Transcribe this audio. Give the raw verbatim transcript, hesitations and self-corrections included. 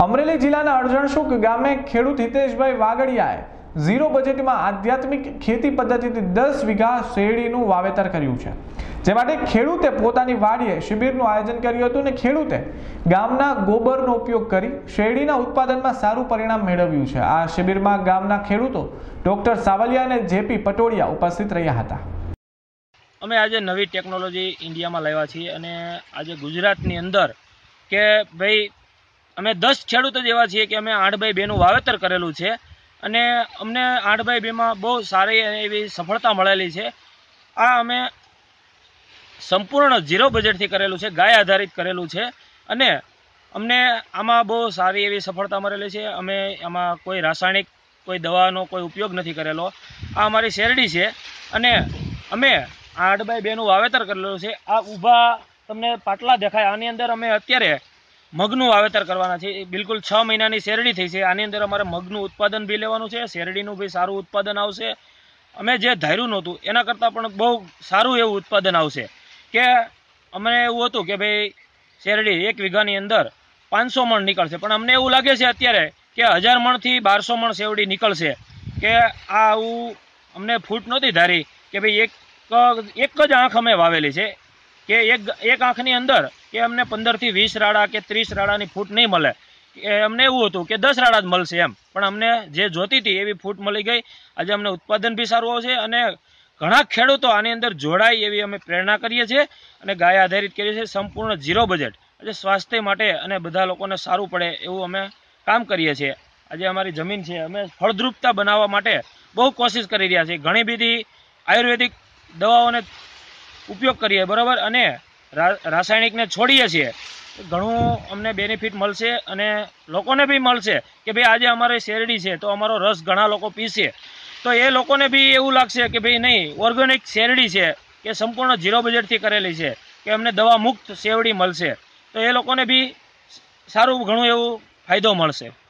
અમરેલી જિલ્લાના અરજણસુક ગામે ખેડૂત હિતેશભાઈ વાગડિયાએ ઝીરો બજેટમાં આધ્યાત્મિક ખેતી પદ્ધતિથી દસ વીઘા શેરડીનું વાવેતર કર્યું છે, જે માટે ખેડૂતે પોતાની વાડીએ શિબિરનું આયોજન કર્યું હતું અને ખેડૂતે ગામના ગોબરનો ઉપયોગ કરી શેરડીના ઉત્પાદનમાં સારું પરિણામ મેળવ્યું છે। આ શિબિરમાં ગામના ખેડૂતો ડોક્ટર સાવલિયા અને જેપી પટોડિયા ઉપસ્થિત રહ્યા હતા। અમે આજે નવી ટેકનોલોજી ઇન્ડિયામાં લાવ્યા છીએ અને આજે ગુજરાતની અંદર કે ભાઈ અમે દસ ખેડૂતો જ એવા છીએ કે અમે આઠ બાય બેનું વાવેતર કરેલું છે અને અમને આઠ બાય બેમાં બહુ સારી એવી સફળતા મળેલી છે। આ અમે સંપૂર્ણ ઝીરો બજેટથી કરેલું છે, ગાય આધારિત કરેલું છે અને અમને આમાં બહુ સારી એવી સફળતા મળેલી છે। અમે આમાં કોઈ રાસાયણિક કોઈ દવાનો કોઈ ઉપયોગ નથી કરેલો। આ અમારી શેરડી છે અને અમે આઠ બાય બેનું વાવેતર કરેલું છે। આ ઊભા તમને પાટલા દેખાય, આની અંદર અમે અત્યારે મગનું વાવેતર કરવાના છે। બિલકુલ છ મહિનાની શેરડી થઈ છે, આની અંદર અમારે મગનું ઉત્પાદન બી લેવાનું છે, શેરડીનું બી સારું ઉત્પાદન આવશે। અમે જે ધાર્યું નહોતું એના કરતાં પણ બહુ સારું એવું ઉત્પાદન આવશે કે અમને એવું હતું કે ભાઈ શેરડી એક વીઘાની અંદર પાંચસો મણ નીકળશે, પણ અમને એવું લાગે છે અત્યારે કે હજાર મણથી બારસો મણ શેરડી નીકળશે। કે આ આવું અમને ફૂટ નહોતી ધારી કે ભાઈ એક એક જ આંખ અમે વાવેલી છે કે એક એક આંખની અંદર કે અમને પંદરથી વીસ રાડા કે ત્રીસ રાડાની ફૂટ નહીં મળે। અમને એવું હતું કે દસ રાડા જ મળશે એમ, પણ અમને જે જોતી હતી એવી ફૂટ મળી ગઈ। આજે અમને ઉત્પાદન બી સારું આવશે અને ઘણા ખેડૂતો આની અંદર જોડાય એવી અમે પ્રેરણા કરીએ છીએ અને ગાય આધારિત કરીએ છીએ, સંપૂર્ણ ઝીરો બજેટ એટલે સ્વાસ્થ્ય માટે અને બધા લોકોને સારું પડે એવું અમે કામ કરીએ છીએ। આજે અમારી જમીન છે, અમે ફળદ્રુપતા બનાવવા માટે બહુ કોશિશ કરી રહ્યા છીએ, ઘણી બધી આયુર્વેદિક દવાઓને ઉપયોગ કરીએ બરાબર અને રાસાયણિકને છોડીએ છીએ, ઘણું અમને બેનિફિટ મળશે અને લોકોને બી મળશે કે ભાઈ આજે અમારી શેરડી છે તો અમારો રસ ઘણા લોકો પીશે તો એ લોકોને બી એવું લાગશે કે ભાઈ નહીં, ઓર્ગેનિક શેરડી છે કે સંપૂર્ણ ઝીરો બજેટથી કરેલી છે કે અમને દવા મુક્ત શેરડી મળશે, તો એ લોકોને બી સારું ઘણું એવું ફાયદો મળશે।